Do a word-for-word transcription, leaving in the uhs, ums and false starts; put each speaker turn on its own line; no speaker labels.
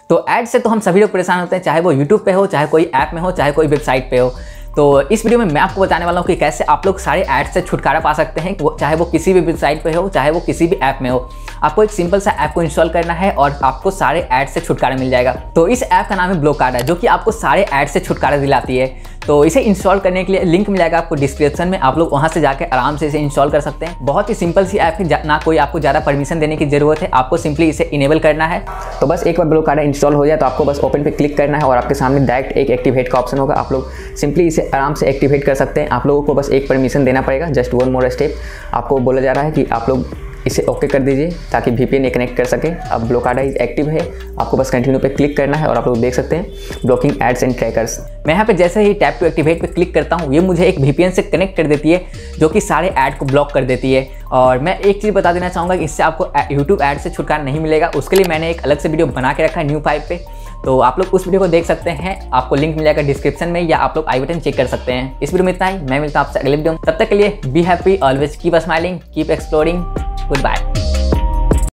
तो ऐड से तो हम सभी लोग परेशान होते हैं, चाहे वो यूट्यूब पे हो, चाहे कोई ऐप में हो, चाहे कोई वेबसाइट पे हो। तो इस वीडियो में मैं आपको बताने वाला हूँ कि कैसे आप लोग सारे ऐड से छुटकारा पा सकते हैं, चाहे वो किसी भी वेबसाइट पे हो, चाहे वो किसी भी ऐप में हो। आपको एक सिंपल सा ऐप को इंस्टॉल करना है और आपको सारे ऐड से छुटकारा मिल जाएगा। तो इस ऐप का नाम है ब्लोकार्डा, जो कि आपको सारे ऐड से छुटकारा दिलाती है। तो इसे इंस्टॉल करने के लिए लिंक मिलेगा आपको डिस्क्रिप्शन में, आप लोग वहां से जाकर आराम से इसे इंस्टॉल कर सकते हैं। बहुत ही सिंपल सी ऐप है, ना कोई आपको ज़्यादा परमिशन देने की जरूरत है, आपको सिंपली इसे इनेबल करना है। तो बस एक बार ब्लोकार्डा इंस्टॉल हो जाए तो आपको बस ओपन पे क्लिक करना है और आपके सामने डायरेक्ट एक एक्टिवेट का ऑप्शन होगा। आप लोग सिंपली इसे आराम से एक्टिवेट कर सकते हैं। आप लोगों को बस एक परमिशन देना पड़ेगा, जस्ट वन मोर स्टेप। आपको बोला जा रहा है कि आप लोग इसे ओके कर दीजिए ताकि वीपीएन कनेक्ट कर सके। अब ब्लोकार्डा इज एक्टिव है, आपको बस कंटिन्यू पे क्लिक करना है और आप लोग देख सकते हैं ब्लॉकिंग एड्स एंड ट्रैकर्स। मैं यहाँ पे जैसे ही टैप टू एक्टिवेट पे क्लिक करता हूँ, ये मुझे एक वीपीएन से कनेक्ट कर देती है, जो कि सारे ऐड को ब्लॉक कर देती है। और मैं एक चीज़ बता देना चाहूँगा कि इससे आपको यूट्यूब ऐड से छुटकारा नहीं मिलेगा। उसके लिए मैंने एक अलग से वीडियो बना के रखा है न्यू फाइव पे, तो आप लोग उस वीडियो को देख सकते हैं। आपको लिंक मिलेगा डिस्क्रिप्शन में, या आप लोग आई बटन चेक कर सकते हैं। इस वीडियो में इतना ही, मैं मिलता हूँ आपसे अगले वीडियो में। तब तक के लिए be happy, always keep smiling, keep exploring, good bye.